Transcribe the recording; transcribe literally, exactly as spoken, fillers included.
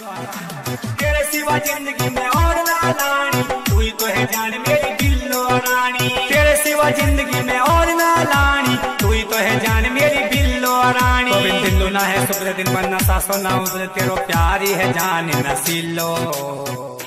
तेरे सिवा जिंदगी में और ना लानी, तू ही तो है जान मेरी बिल्लो रानी। तेरे सिवा जिंदगी में और ना लानी, तू ही तो है जान मेरी बिल्लो रानी। तो बिन दिल्लो ना है सुबह दिन बनना सासो ना उधर, तेरो प्यारी है जान नसीलो।